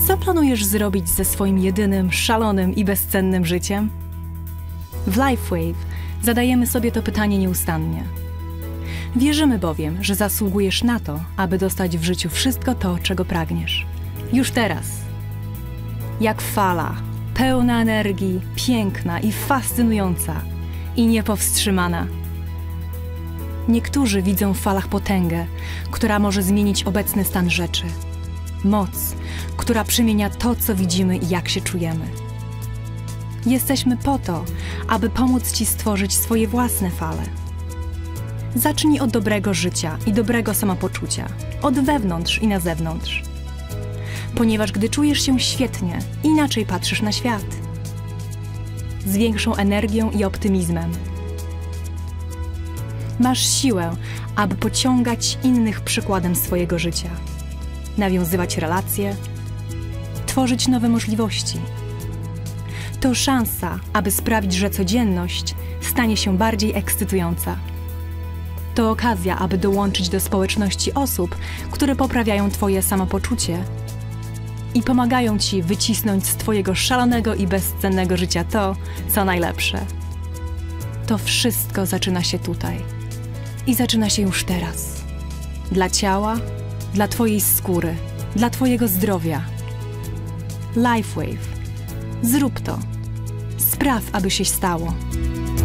Co planujesz zrobić ze swoim jedynym, szalonym i bezcennym życiem? W LifeWave zadajemy sobie to pytanie nieustannie. Wierzymy bowiem, że zasługujesz na to, aby dostać w życiu wszystko to, czego pragniesz. Już teraz. Jak fala, pełna energii, piękna i fascynująca i niepowstrzymana. Niektórzy widzą w falach potęgę, która może zmienić obecny stan rzeczy. Moc, która przemienia to, co widzimy i jak się czujemy. Jesteśmy po to, aby pomóc Ci stworzyć swoje własne fale. Zacznij od dobrego życia i dobrego samopoczucia, od wewnątrz i na zewnątrz. Ponieważ gdy czujesz się świetnie, inaczej patrzysz na świat. Z większą energią i optymizmem. Masz siłę, aby pociągać innych przykładem swojego życia. Nawiązywać relacje, tworzyć nowe możliwości. To szansa, aby sprawić, że codzienność stanie się bardziej ekscytująca. To okazja, aby dołączyć do społeczności osób, które poprawiają Twoje samopoczucie i pomagają Ci wycisnąć z Twojego szalonego i bezcennego życia to, co najlepsze. To wszystko zaczyna się tutaj i zaczyna się już teraz. Dla ciała, dla Twojej skóry, dla Twojego zdrowia. LifeWave. Zrób to. Spraw, aby się stało.